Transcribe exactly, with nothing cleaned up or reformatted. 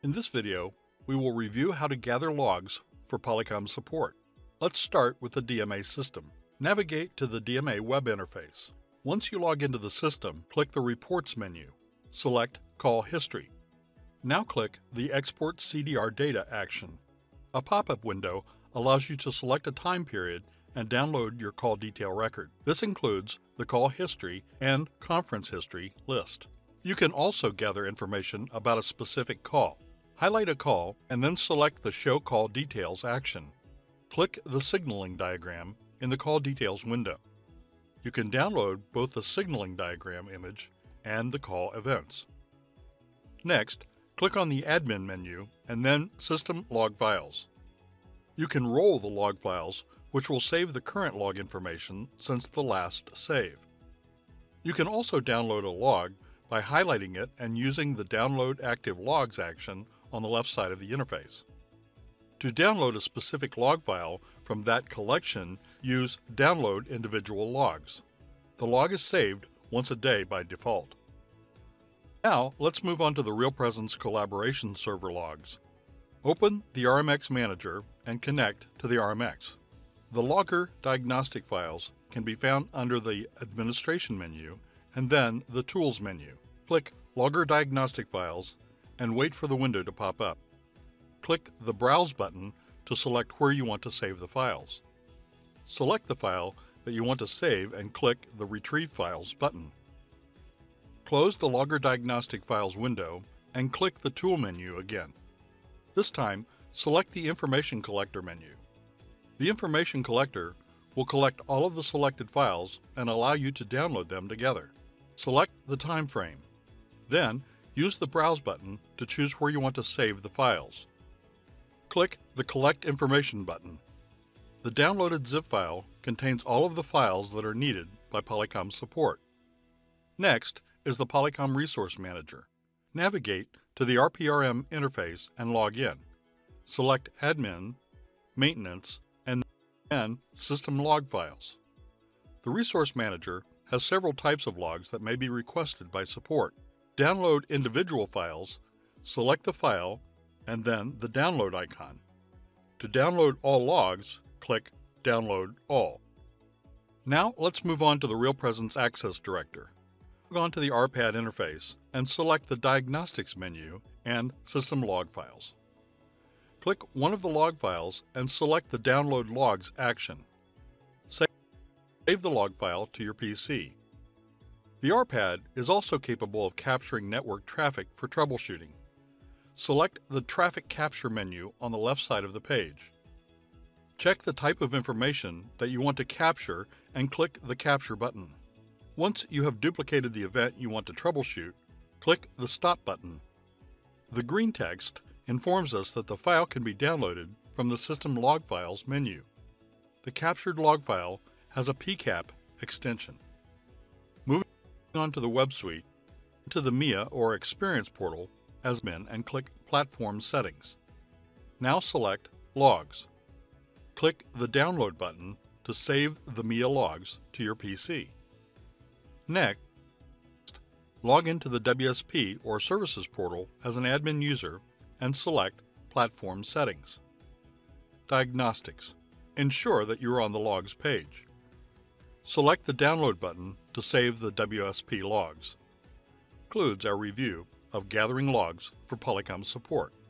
In this video, we will review how to gather logs for Polycom support. Let's start with the D M A system. Navigate to the D M A web interface. Once you log into the system, click the Reports menu. Select Call History. Now click the Export C D R Data action. A pop-up window allows you to select a time period and download your call detail record. This includes the call history and conference history list. You can also gather information about a specific call. Highlight a call and then select the Show Call Details action. Click the signaling diagram in the Call Details window. You can download both the signaling diagram image and the call events. Next, click on the Admin menu and then System Log Files. You can roll the log files, which will save the current log information since the last save. You can also download a log by highlighting it and using the Download Active Logs action on the left side of the interface. To download a specific log file from that collection, use Download Individual Logs. The log is saved once a day by default. Now, let's move on to the RealPresence Collaboration Server logs. Open the R M X Manager and connect to the R M X. The Logger diagnostic files can be found under the Administration menu and then the Tools menu. Click Logger Diagnostic Files and wait for the window to pop up. Click the Browse button to select where you want to save the files. Select the file that you want to save and click the Retrieve Files button. Close the Logger Diagnostic Files window and click the Tool menu again. This time, select the Information Collector menu. The Information Collector will collect all of the selected files and allow you to download them together. Select the time frame. Then, use the Browse button to choose where you want to save the files. Click the Collect Information button. The downloaded zip file contains all of the files that are needed by Polycom support. Next is the Polycom Resource Manager. Navigate to the R P R M interface and log in. Select Admin, Maintenance, and then System Log Files. The Resource Manager has several types of logs that may be requested by support. Download individual files, select the file, and then the download icon. To download all logs, click Download All. Now let's move on to the RealPresence Access Director. Log on to the R PAD interface and select the Diagnostics menu and System Log Files. Click one of the log files and select the Download Logs action. Save the log file to your P C. The R PAD is also capable of capturing network traffic for troubleshooting. Select the Traffic Capture menu on the left side of the page. Check the type of information that you want to capture and click the Capture button. Once you have duplicated the event you want to troubleshoot, click the Stop button. The green text informs us that the file can be downloaded from the System Log Files menu. The captured log file has a P CAP extension. Moving on to the Web Suite, to the M I A or Experience portal as admin and click Platform Settings. Now select Logs. Click the Download button to save the M I A logs to your P C. Next, log into the W S P or Services portal as an admin user and select Platform Settings. Diagnostics. Ensure that you are on the Logs page. Select the Download button to save the W S P logs. Concludes our review of gathering logs for Polycom support.